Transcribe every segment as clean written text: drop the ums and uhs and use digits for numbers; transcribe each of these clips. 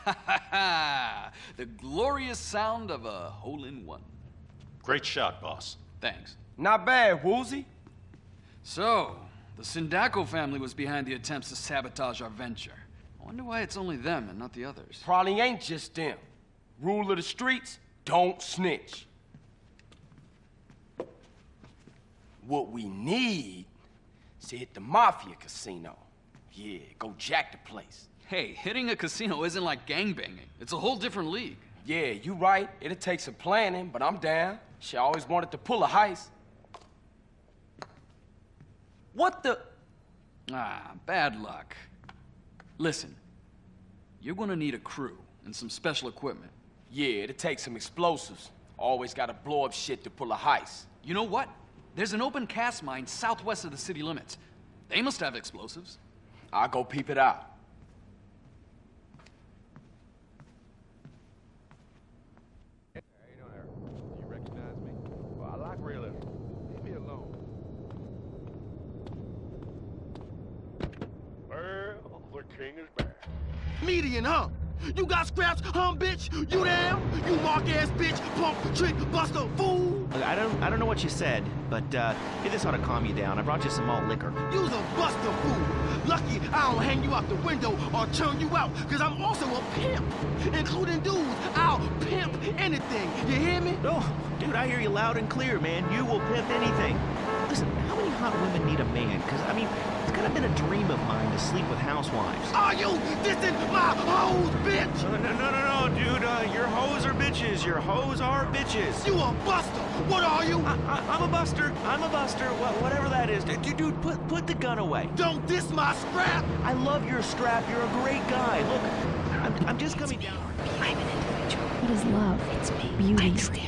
The glorious sound of a hole-in-one. Great shot, boss. Thanks. Not bad, Woozie. So, the Sindaco family was behind the attempts to sabotage our venture. I wonder why it's only them and not the others. Probably ain't just them. Rule of the streets, don't snitch. What we need is to hit the Mafia casino. Yeah, go jack the place. Hey, hitting a casino isn't like gangbanging. It's a whole different league. Yeah, you right. It'll take some planning, but I'm down. She always wanted to pull a heist. What the? Ah, bad luck. Listen, you're gonna need a crew and some special equipment. Yeah, it'll take some explosives. Always gotta blow up shit to pull a heist. You know what? There's an open cast mine southwest of the city limits. They must have explosives. I'll go peep it out. Hey, how you doing there? Do you recognize me? Well, I like realism. Leave me alone. Well, the king is back. Median, huh? You got scraps, bitch? You down? You mark-ass bitch, punk, trick, buster, fool? Look, I don't know what you said, but hey, this ought to calm you down. I brought you some malt liquor. You's a buster fool. Lucky I don't hang you out the window or turn you out, cause I'm also a pimp. Including dudes, I'll pimp anything. You hear me? Oh, dude, I hear you loud and clear, man. You will pimp anything. Listen, how many hot women need a man? Because, I mean, it's kind of been a dream of mine to sleep with housewives. Are you dissing my hoes, bitch? No, dude. Your hoes are bitches. Your hoes are bitches. You a buster. What are you? I'm a buster. I'm a buster. Whatever that is. Dude, put the gun away. Don't diss my scrap. I love your strap. You're a great guy. Look, I'm just coming down. I'm an individual. What is love? It's me. Beauty.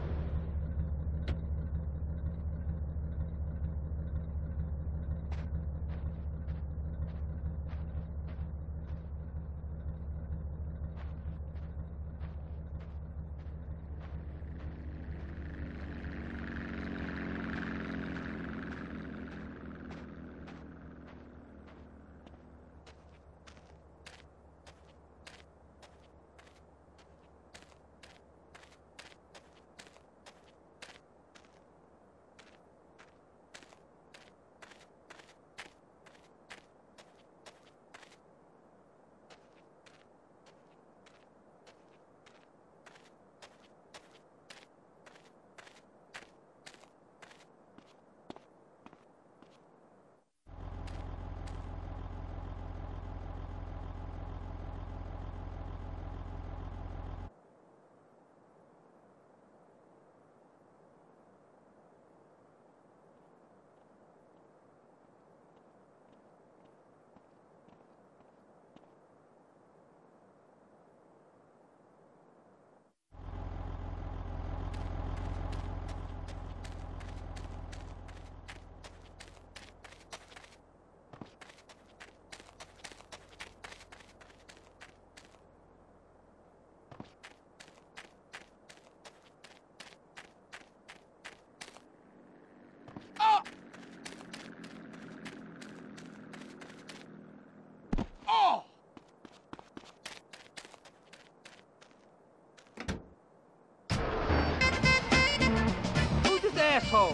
Asshole.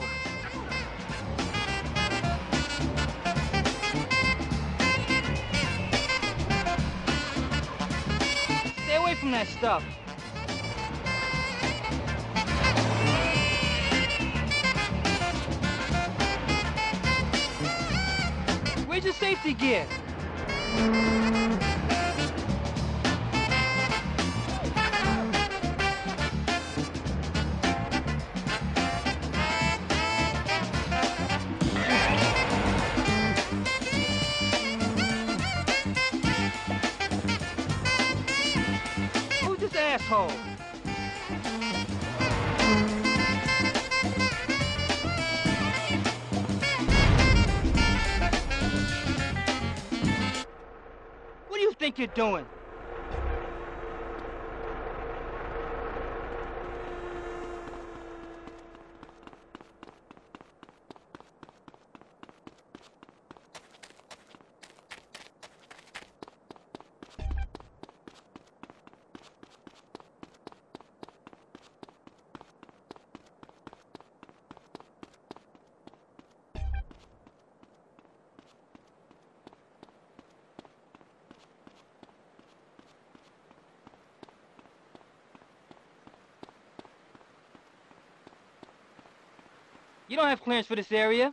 Stay away from that stuff. Where's your safety gear? Asshole. What do you think you're doing? You don't have clearance for this area.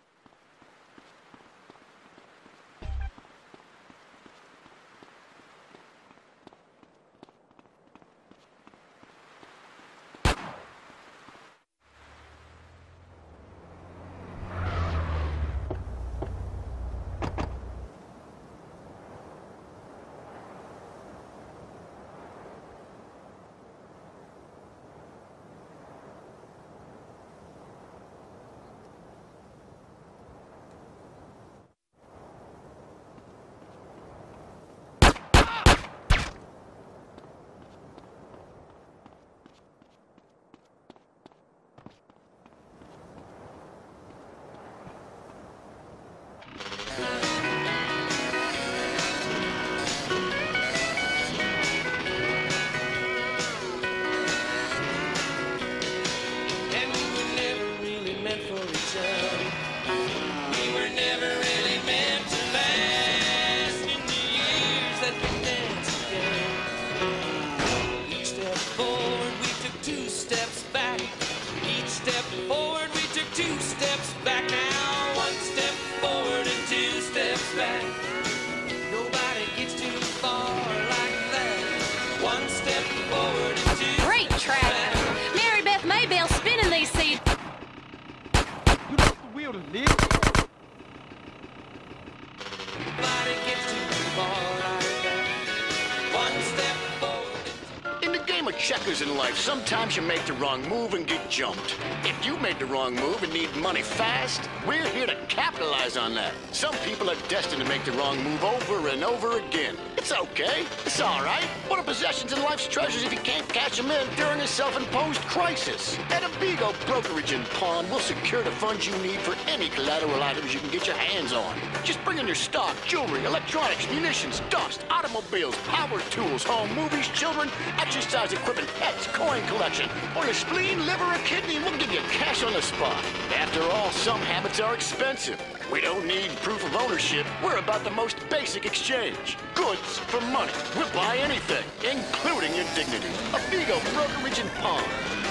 Great track. Mary Beth Maybell spinning these seeds. You lost the wheel to live. In the game of checkers in life, sometimes you make the wrong move and get jumped. If you made the wrong move and need money fast, we're here to capitalize on that. Some people are destined to make the wrong move over and over again. It's okay. It's all right. What are possessions and life's treasures if you can't cash them in during a self-imposed crisis? At Abigo Brokerage and Pawn, we'll secure the funds you need for any collateral items you can get your hands on. Just bring in your stock, jewelry, electronics, munitions, dust, automobiles, power tools, home movies, children, exercise equipment, pets, coin collection, or a spleen, liver, or kidney, and we'll give you cash on the spot. After all, some habits are expensive. We don't need proof of ownership. We're about the most basic exchange. Goods for money. We'll buy anything, including your dignity. Abigo Brokerage and Pawn.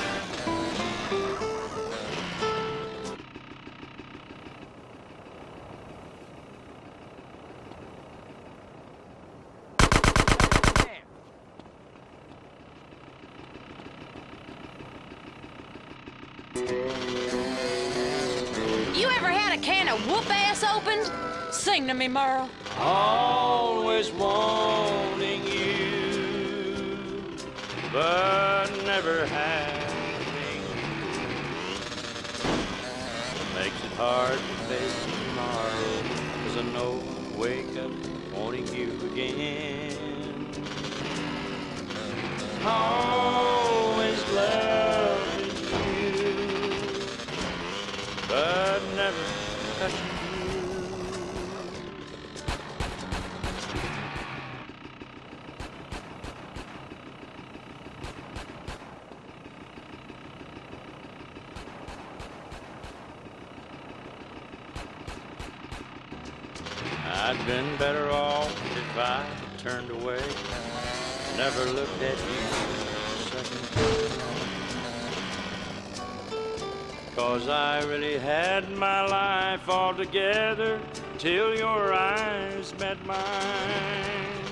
You ever had a can of whoop-ass opened? Sing to me, Merle. Always wanting you, but never having you. Makes it hard to face tomorrow, 'cause I know I'll wake up wanting you again. Always loving you, but never touching you. I'd been better off if I turned away, never looked at you a second time. 'Cause I really had my life all together till your eyes met mine.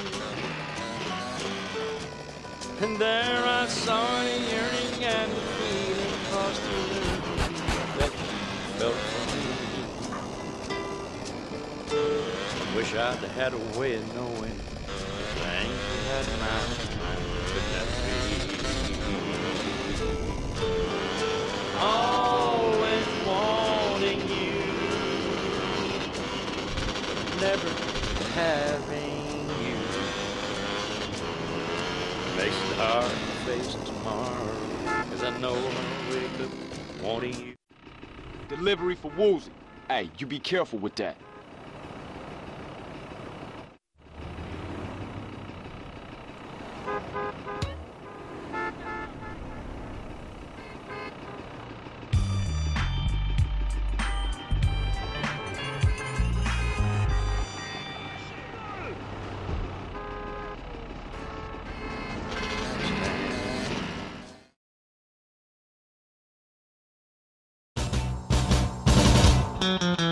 And there I saw a yearning and a feeling across the room that you felt for me. Wish I'd had a way of knowing the things you had in mind could never be. Always wanting you, but never having you. Makes it hard to face tomorrow, 'cause I know I'll wake up wanting you. Delivery for Woozie. Hey, you be careful with that. Bye.